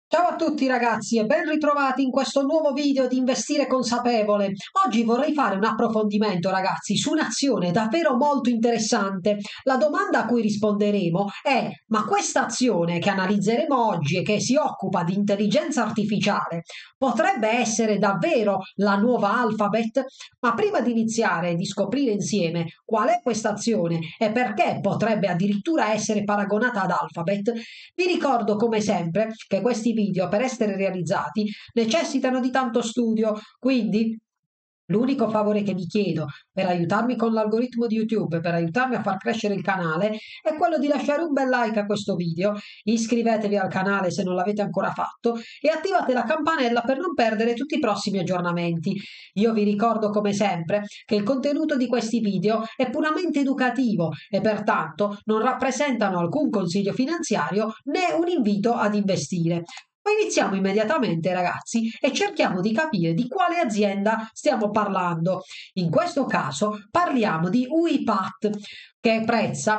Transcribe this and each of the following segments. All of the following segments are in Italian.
Ciao a tutti ragazzi e ben ritrovati in questo nuovo video di Investire Consapevole. Oggi vorrei fare un approfondimento ragazzi su un'azione davvero molto interessante. La domanda a cui risponderemo è: ma questa azione che analizzeremo oggi e che si occupa di intelligenza artificiale potrebbe essere davvero la nuova Alphabet? Ma prima di iniziare e di scoprire insieme qual è questa azione e perché potrebbe addirittura essere paragonata ad Alphabet, vi ricordo come sempre che questi video per essere realizzati necessitano di tanto studio, quindi l'unico favore che vi chiedo per aiutarmi con l'algoritmo di YouTube, per aiutarmi a far crescere il canale, è quello di lasciare un bel like a questo video, iscrivetevi al canale se non l'avete ancora fatto e attivate la campanella per non perdere tutti i prossimi aggiornamenti. Io vi ricordo come sempre che il contenuto di questi video è puramente educativo e pertanto non rappresentano alcun consiglio finanziario né un invito ad investire. Ma iniziamo immediatamente, ragazzi, e cerchiamo di capire di quale azienda stiamo parlando. In questo caso parliamo di UiPath, che prezza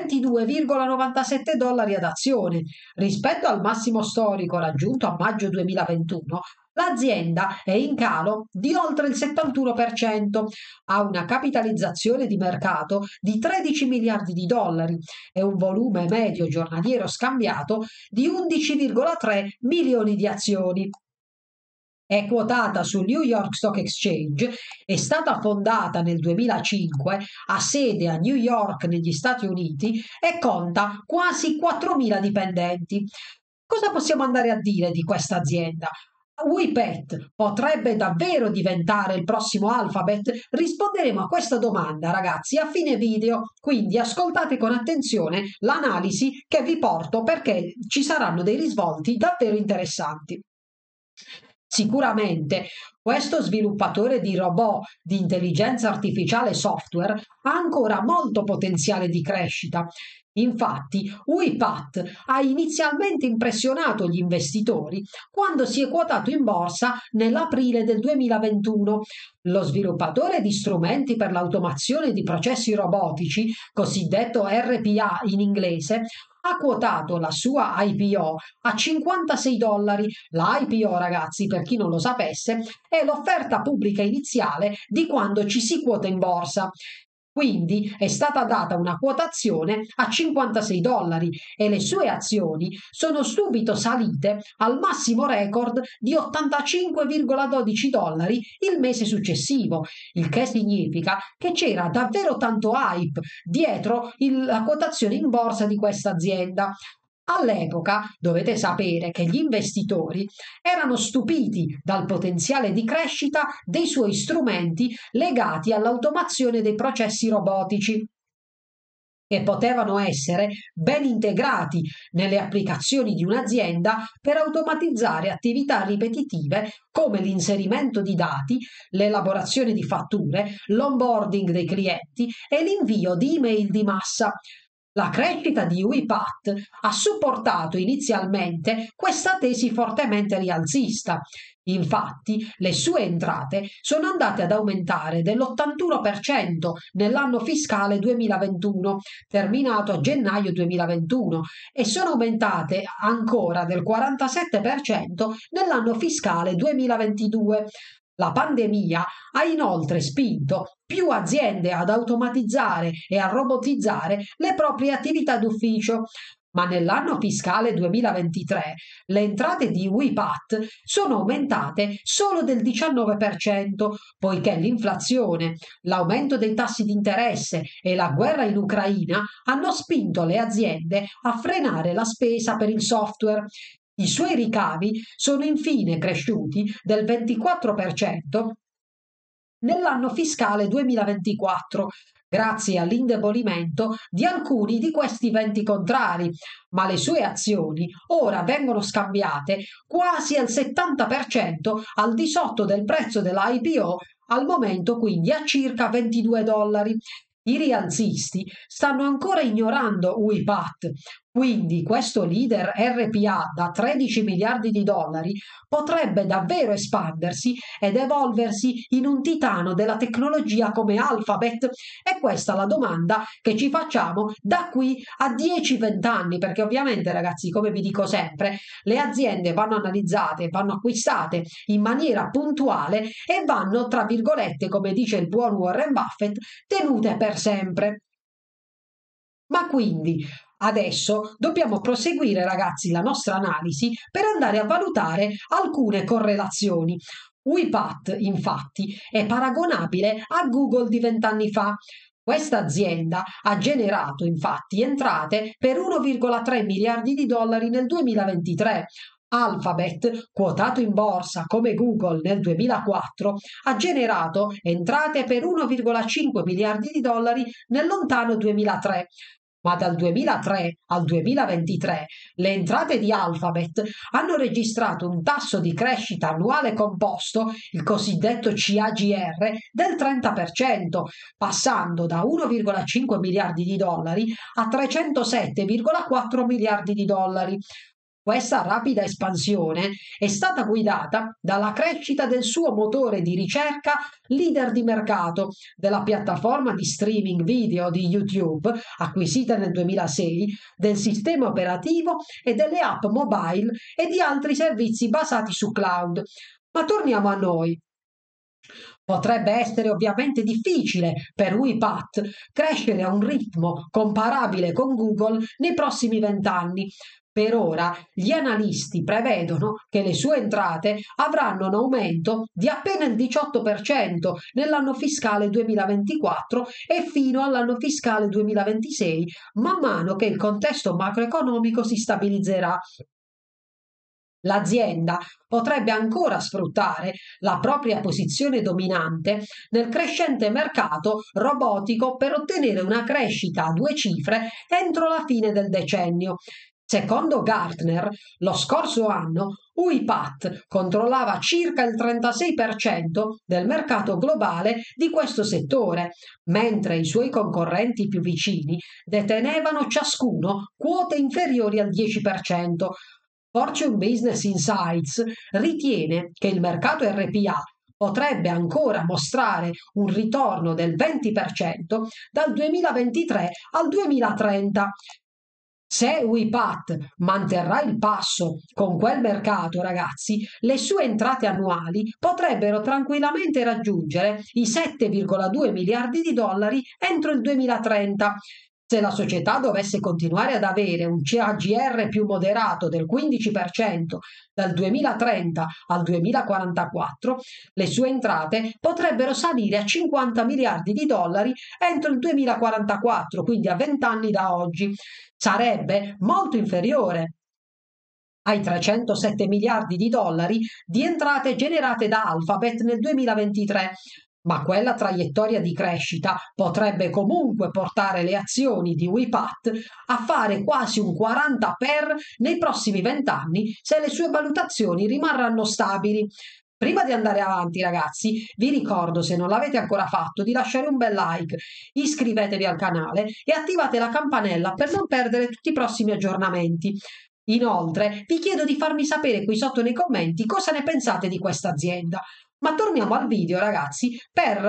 22,97 dollari ad azione. Rispetto al massimo storico raggiunto a maggio 2021, l'azienda è in calo di oltre il 71%, ha una capitalizzazione di mercato di 13 miliardi di dollari e un volume medio giornaliero scambiato di 11,3 milioni di azioni. È quotata sul New York Stock Exchange, è stata fondata nel 2005, ha sede a New York negli Stati Uniti e conta quasi 4.000 dipendenti. Cosa possiamo andare a dire di questa azienda? WePet potrebbe davvero diventare il prossimo Alphabet? Risponderemo a questa domanda, ragazzi, a fine video, quindi ascoltate con attenzione l'analisi che vi porto perché ci saranno dei risvolti davvero interessanti. Sicuramente questo sviluppatore di robot di intelligenza artificiale software ha ancora molto potenziale di crescita. Infatti, UiPath ha inizialmente impressionato gli investitori quando si è quotato in borsa nell'aprile del 2021. Lo sviluppatore di strumenti per l'automazione di processi robotici, cosiddetto RPA in inglese, ha quotato la sua IPO a 56 dollari. La IPO, ragazzi, per chi non lo sapesse, è l'offerta pubblica iniziale di quando ci si quota in borsa. Quindi è stata data una quotazione a 56 dollari e le sue azioni sono subito salite al massimo record di 85,12 dollari il mese successivo, il che significa che c'era davvero tanto hype dietro la quotazione in borsa di questa azienda. All'epoca dovete sapere che gli investitori erano stupiti dal potenziale di crescita dei suoi strumenti legati all'automazione dei processi robotici che potevano essere ben integrati nelle applicazioni di un'azienda per automatizzare attività ripetitive come l'inserimento di dati, l'elaborazione di fatture, l'onboarding dei clienti e l'invio di email di massa. La crescita di UiPath ha supportato inizialmente questa tesi fortemente rialzista. Infatti, le sue entrate sono andate ad aumentare dell'81% nell'anno fiscale 2021, terminato a gennaio 2021, e sono aumentate ancora del 47% nell'anno fiscale 2022. La pandemia ha inoltre spinto più aziende ad automatizzare e a robotizzare le proprie attività d'ufficio, ma nell'anno fiscale 2023 le entrate di WePath sono aumentate solo del 19%, poiché l'inflazione, l'aumento dei tassi di interesse e la guerra in Ucraina hanno spinto le aziende a frenare la spesa per il software. I suoi ricavi sono infine cresciuti del 24% nell'anno fiscale 2024, grazie all'indebolimento di alcuni di questi venti contrari, ma le sue azioni ora vengono scambiate quasi al 70% al di sotto del prezzo della IPO, al momento quindi a circa 22 dollari. I rialzisti stanno ancora ignorando UiPath, Quindi questo leader RPA da 13 miliardi di dollari potrebbe davvero espandersi ed evolversi in un titano della tecnologia come Alphabet? E questa è la domanda che ci facciamo da qui a 10-20 anni, perché ovviamente ragazzi, come vi dico sempre, le aziende vanno analizzate, vanno acquistate in maniera puntuale e vanno, tra virgolette, come dice il buon Warren Buffett, tenute per sempre. Ma quindi adesso dobbiamo proseguire, ragazzi, la nostra analisi per andare a valutare alcune correlazioni. UiPath, infatti, è paragonabile a Google di 20 anni fa. Questa azienda ha generato, infatti, entrate per 1,3 miliardi di dollari nel 2023. Alphabet, quotato in borsa come Google nel 2004, ha generato entrate per 1,5 miliardi di dollari nel lontano 2003. Ma dal 2003 al 2023 le entrate di Alphabet hanno registrato un tasso di crescita annuale composto, il cosiddetto CAGR, del 30%, passando da 1,5 miliardi di dollari a 307,4 miliardi di dollari. Questa rapida espansione è stata guidata dalla crescita del suo motore di ricerca leader di mercato, della piattaforma di streaming video di YouTube, acquisita nel 2006, del sistema operativo e delle app mobile e di altri servizi basati su cloud. Ma torniamo a noi. Potrebbe essere ovviamente difficile per UiPath crescere a un ritmo comparabile con Google nei prossimi 20 anni. Per ora gli analisti prevedono che le sue entrate avranno un aumento di appena il 18% nell'anno fiscale 2024 e fino all'anno fiscale 2026, man mano che il contesto macroeconomico si stabilizzerà. L'azienda potrebbe ancora sfruttare la propria posizione dominante nel crescente mercato robotico per ottenere una crescita a 2 cifre entro la fine del decennio. Secondo Gartner, lo scorso anno UiPath controllava circa il 36% del mercato globale di questo settore, mentre i suoi concorrenti più vicini detenevano ciascuno quote inferiori al 10%. Fortune Business Insights ritiene che il mercato RPA potrebbe ancora mostrare un ritorno del 20% dal 2023 al 2030. Se UiPath manterrà il passo con quel mercato, ragazzi, le sue entrate annuali potrebbero tranquillamente raggiungere i 7,2 miliardi di dollari entro il 2030. Se la società dovesse continuare ad avere un CAGR più moderato del 15% dal 2030 al 2044, le sue entrate potrebbero salire a 50 miliardi di dollari entro il 2044, quindi a 20 anni da oggi. Sarebbe molto inferiore ai 307 miliardi di dollari di entrate generate da Alphabet nel 2023. Ma quella traiettoria di crescita potrebbe comunque portare le azioni di UiPath a fare quasi un 40 per nei prossimi 20 anni se le sue valutazioni rimarranno stabili. Prima di andare avanti, ragazzi, vi ricordo, se non l'avete ancora fatto, di lasciare un bel like, iscrivetevi al canale e attivate la campanella per non perdere tutti i prossimi aggiornamenti. Inoltre, vi chiedo di farmi sapere qui sotto nei commenti cosa ne pensate di questa azienda. Ma torniamo al video, ragazzi,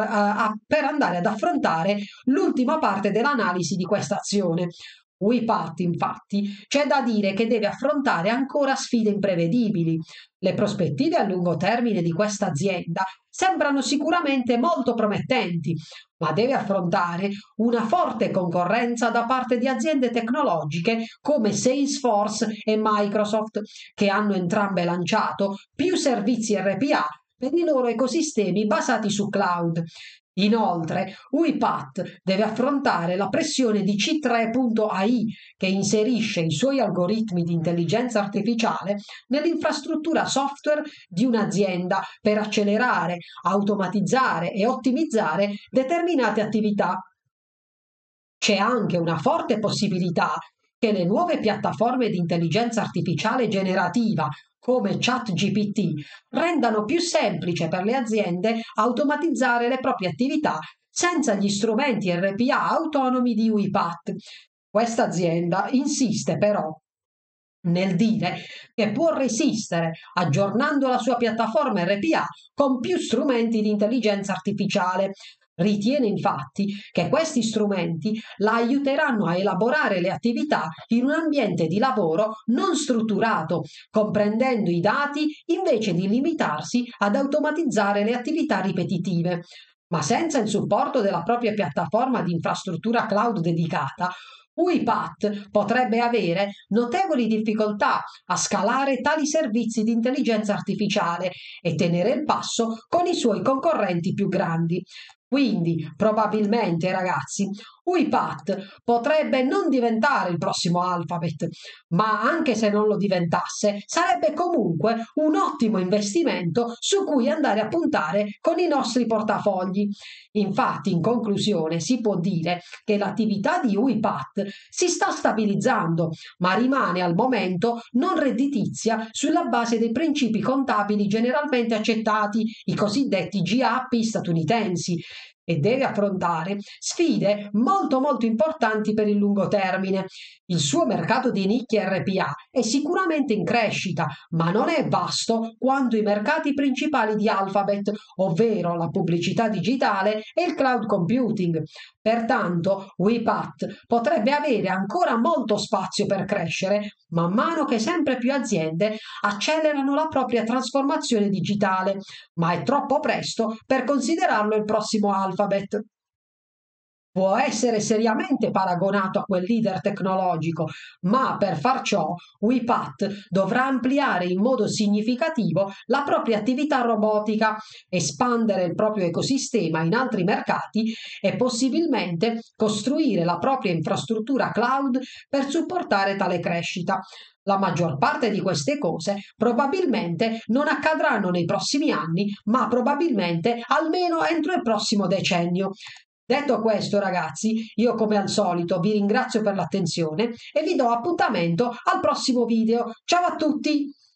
per andare ad affrontare l'ultima parte dell'analisi di questa azione. UiPath, infatti, c'è da dire che deve affrontare ancora sfide imprevedibili. Le prospettive a lungo termine di questa azienda sembrano sicuramente molto promettenti, ma deve affrontare una forte concorrenza da parte di aziende tecnologiche come Salesforce e Microsoft, che hanno entrambe lanciato più servizi RPA per i loro ecosistemi basati su cloud. Inoltre, UiPath deve affrontare la pressione di C3.ai, che inserisce i suoi algoritmi di intelligenza artificiale nell'infrastruttura software di un'azienda per accelerare, automatizzare e ottimizzare determinate attività. C'è anche una forte possibilità che le nuove piattaforme di intelligenza artificiale generativa come ChatGPT rendano più semplice per le aziende automatizzare le proprie attività senza gli strumenti RPA autonomi di UiPath. Questa azienda insiste però nel dire che può resistere aggiornando la sua piattaforma RPA con più strumenti di intelligenza artificiale. Ritiene infatti che questi strumenti la aiuteranno a elaborare le attività in un ambiente di lavoro non strutturato, comprendendo i dati invece di limitarsi ad automatizzare le attività ripetitive. Ma senza il supporto della propria piattaforma di infrastruttura cloud dedicata, UiPath potrebbe avere notevoli difficoltà a scalare tali servizi di intelligenza artificiale e tenere il passo con i suoi concorrenti più grandi. Quindi, probabilmente, ragazzi, UiPath potrebbe non diventare il prossimo Alphabet, ma anche se non lo diventasse, sarebbe comunque un ottimo investimento su cui andare a puntare con i nostri portafogli. Infatti, in conclusione, si può dire che l'attività di UiPath si sta stabilizzando, ma rimane al momento non redditizia sulla base dei principi contabili generalmente accettati, i cosiddetti GAAP statunitensi, e deve affrontare sfide molto importanti per il lungo termine. Il suo mercato di nicchia RPA è sicuramente in crescita, ma non è vasto quanto i mercati principali di Alphabet, ovvero la pubblicità digitale e il cloud computing. Pertanto, UiPath potrebbe avere ancora molto spazio per crescere man mano che sempre più aziende accelerano la propria trasformazione digitale, ma è troppo presto per considerarlo il prossimo Alphabet. Può essere seriamente paragonato a quel leader tecnologico, ma per far ciò UiPath dovrà ampliare in modo significativo la propria attività robotica, espandere il proprio ecosistema in altri mercati e possibilmente costruire la propria infrastruttura cloud per supportare tale crescita. La maggior parte di queste cose probabilmente non accadranno nei prossimi anni, ma probabilmente almeno entro il prossimo decennio. Detto questo, ragazzi, io come al solito vi ringrazio per l'attenzione e vi do appuntamento al prossimo video. Ciao a tutti!